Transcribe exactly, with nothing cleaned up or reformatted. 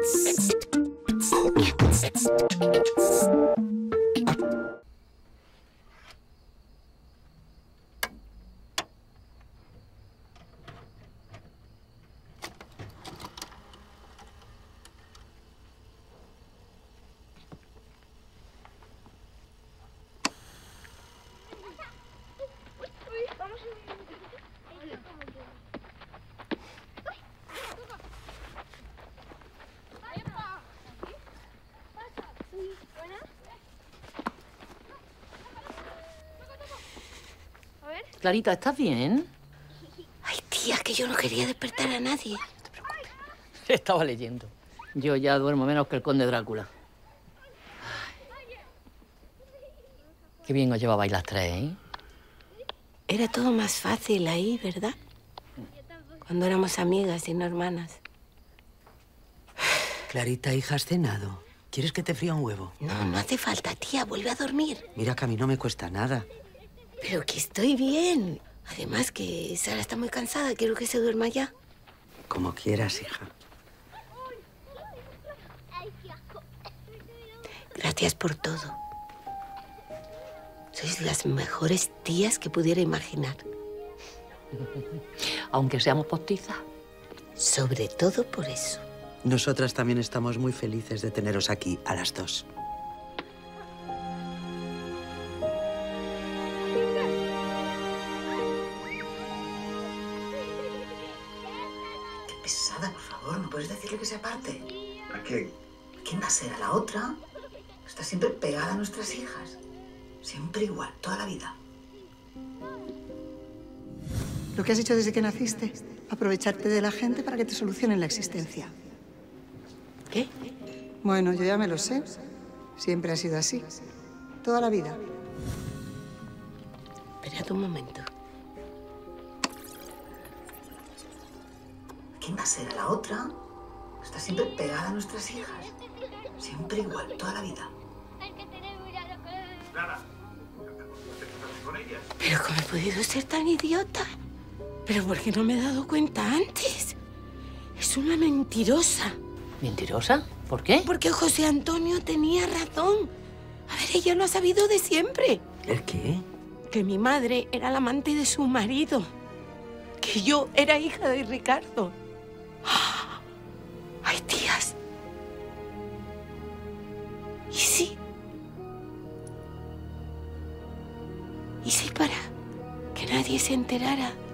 Clarita, ¿estás bien? Ay, tía, que yo no quería despertar a nadie. No te preocupes. Estaba leyendo. Yo ya duermo menos que el conde Drácula. Ay. Qué bien os llevabais las tres, ¿eh? Era todo más fácil ahí, ¿verdad? Cuando éramos amigas y no hermanas. Clarita, hija, ¿has cenado? ¿Quieres que te fría un huevo? No, no hace falta, tía. Vuelve a dormir. Mira que a mí no me cuesta nada. Pero que estoy bien. Además que Sara está muy cansada. Quiero que se duerma ya. Como quieras, hija. Gracias por todo. Sois las mejores tías que pudiera imaginar. Aunque seamos postizas. Sobre todo por eso. Nosotras también estamos muy felices de teneros aquí, a las dos. Qué pesada, por favor. ¿No puedes decirle que se aparte? ¿A quién? ¿Quién va a ser? ¿A la otra? Está siempre pegada a nuestras hijas. Siempre igual, toda la vida. Lo que has hecho desde que naciste, aprovecharte de la gente para que te solucionen la existencia. ¿Qué? Bueno, yo ya me lo sé. Siempre ha sido así. Toda la vida. Esperad un momento. ¿Quién va a ser? ¿A la otra? Está siempre pegada a nuestras hijas. Siempre igual, toda la vida. Clara, ¿te estás con ellas? ¿Pero cómo he podido ser tan idiota? ¿Pero por qué no me he dado cuenta antes? Es una mentirosa. ¿Mentirosa? ¿Por qué? Porque José Antonio tenía razón. A ver, ella lo ha sabido de siempre. ¿El qué? Que mi madre era la amante de su marido. Que yo era hija de Ricardo. ¡Ah! ¡Ay, tías! ¿Y si? ¿Y si para que nadie se enterara